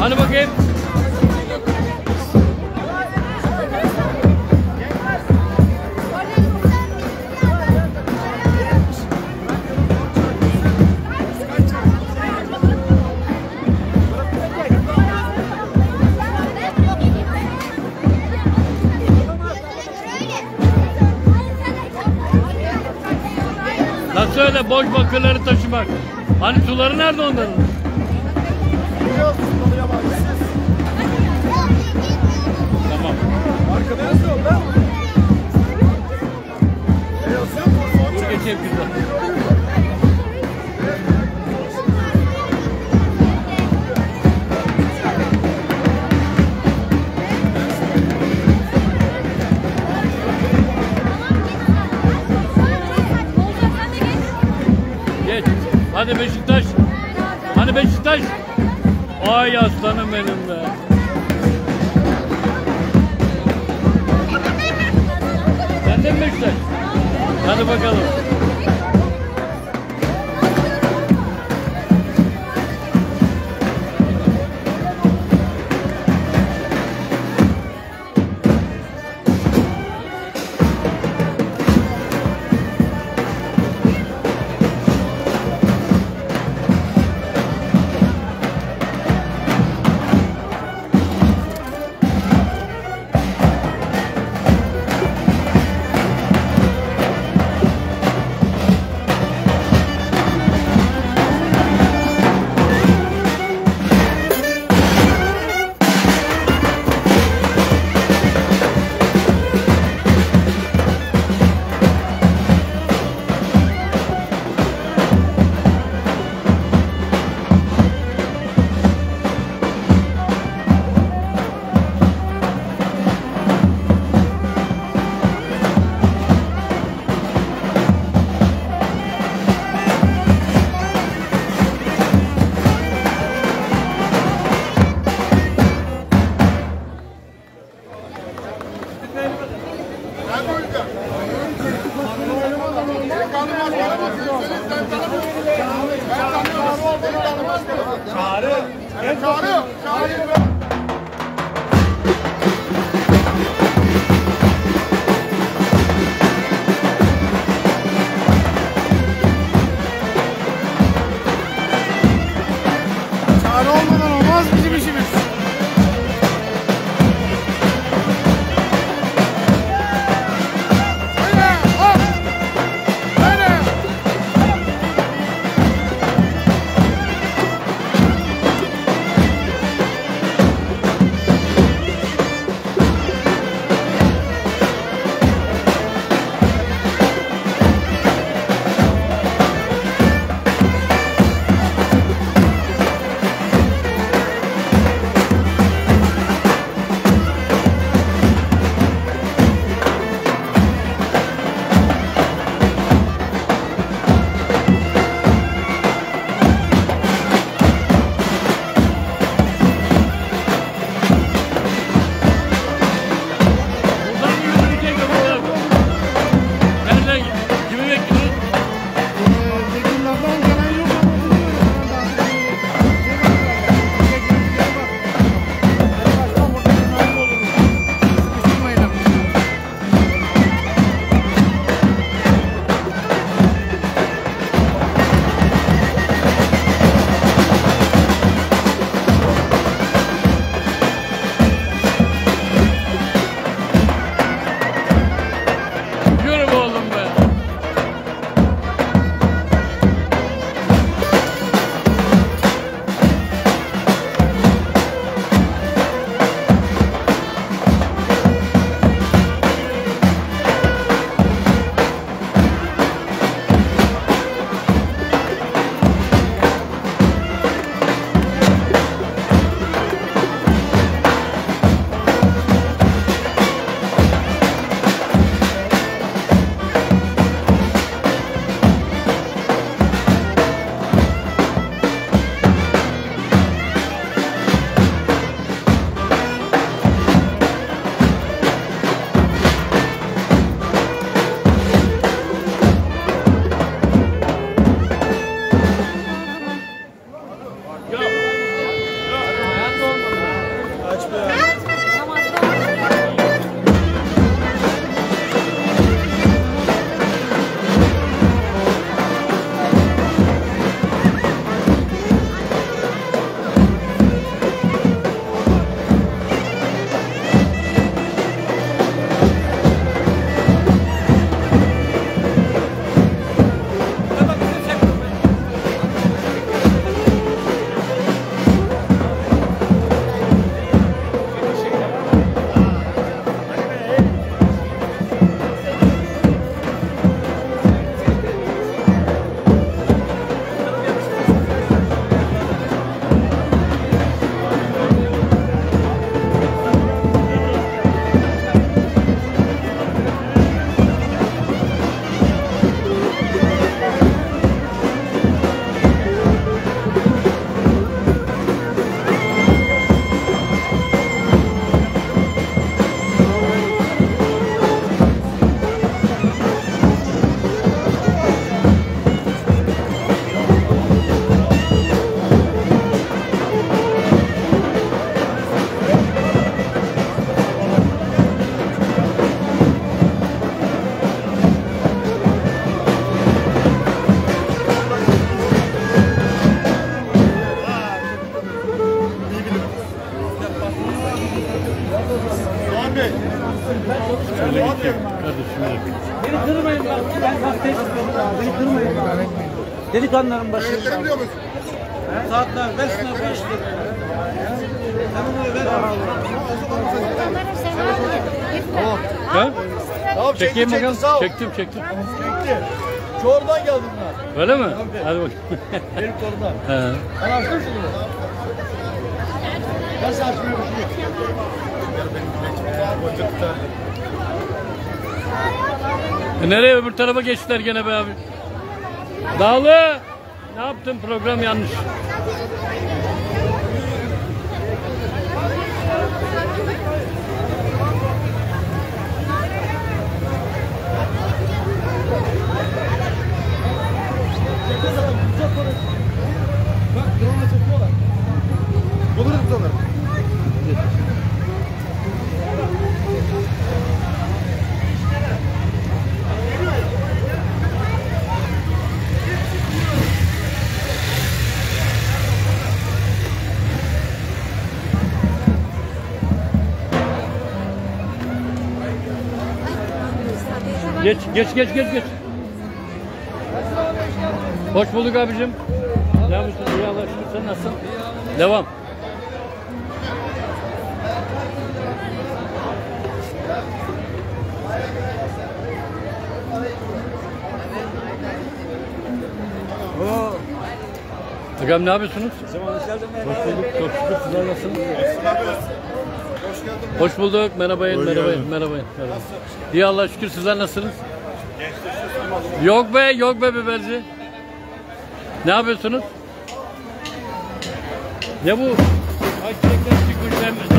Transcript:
Hadi bakayım. Nasıl öyle boş bakırları taşımak? Hani suları nerede onların? Tamam. Arkada yazıyor lan. Ne yazıyor? Dur geçeyim kızım. Geç. Hadi Beşiktaş. Hadi Beşiktaş. Ay aslanım benim be. Sen de mi Beşiktaş? Hadi bakalım. Çare olmadan olmaz bizim işimiz. Delikanlıların başı. Öğretmenim musun? Saatler 5 lira 5 lira. Ha? Tamam Çekeyim bakalım. sağ ol. Çektim. Çekti. Çorlu'dan geldim ben. Öyle mi? Hadi bakayım. Benim torunum. He. Ben açtım şunu. Nasıl açmıyor bir şey? Nereye öbür tarafa geçtiler gene be abi? Dağlı! Ne yaptın? Program yanlış. Bak drone çekiyorlar. Buluruz onları. Geç. Hoş bulduk abicim. Ne yapıyorsun? İyi Allah'a şükür. Sen nasılsın? Devam. Hocam ne yapıyorsunuz? Hoş bulduk. Çok şükür. Sizler nasılsınız? Hoş bulduk. Merhaba. İyi Allah'a şükür. Sizler nasılsınız? Yok be biberci. Ne yapıyorsunuz? Ne bu? Ay, çilekler,